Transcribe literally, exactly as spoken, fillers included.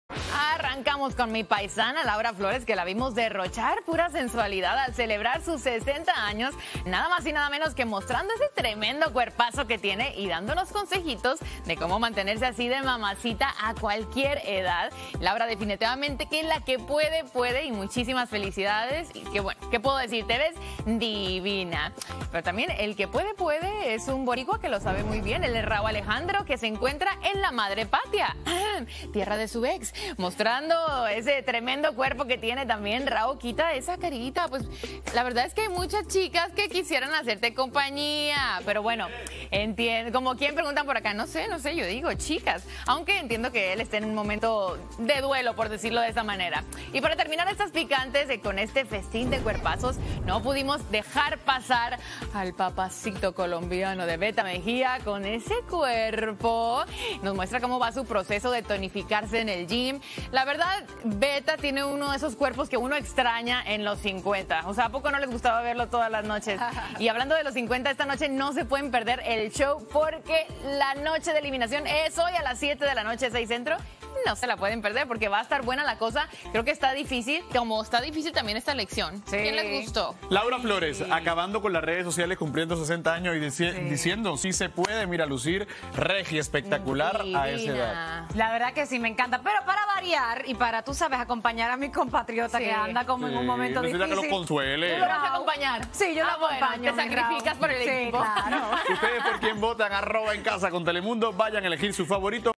Arrancamos con mi paisana Laura Flores, que la vimos derrochar pura sensualidad al celebrar sus sesenta años, nada más y nada menos que mostrando ese tremendo cuerpazo que tiene y dándonos consejitos de cómo mantenerse así de mamacita a cualquier edad. Laura, definitivamente que la que puede, puede, y muchísimas felicidades. Y que bueno, ¿qué puedo decir? Te ves divina. Pero también el que puede, puede es un boricua que lo sabe muy bien, el Raúl Alejandro, que se encuentra en la madre patria, tierra de su ex, mostrando ese tremendo cuerpo que tiene también. Raúl, quita esa carita. Pues la verdad es que hay muchas chicas que quisieran hacerte compañía, pero bueno, entiendo, como quien preguntan por acá, no sé, no sé, yo digo chicas, aunque entiendo que él esté en un momento de duelo, por decirlo de esa manera. Y para terminar estas picantes, eh, con este festín de cuerpazos, no pudimos dejar pasar al papacito colombiano de Beta Mejía con ese cuerpo. Nos muestra cómo va su proceso de tonificarse en el gym. La verdad, Beta tiene uno de esos cuerpos que uno extraña en los cincuenta. O sea, ¿a poco no les gustaba verlo todas las noches? Y hablando de los cincuenta, esta noche no se pueden perder el show porque la noche de eliminación es hoy a las siete de la noche, seis Centro. No se la pueden perder porque va a estar buena la cosa. Creo que está difícil, como está difícil también esta elección. Sí. ¿Quién les gustó? Laura Flores, sí, acabando con las redes sociales, cumpliendo sesenta años y dici sí. diciendo, sí se puede, mira, lucir regia, espectacular Divina. A esa edad. La verdad que sí, me encanta. Pero para variar y para, tú sabes, acompañar a mi compatriota sí. que anda como sí. en un momento Necesita difícil. que lo consuele. ¿Tú lo vas a acompañar? Sí, yo ah, lo acompaño. Bueno, te sacrificas por el sí, equipo. Claro. Ustedes por quién votan, arroba en casa con Telemundo, vayan a elegir su favorito.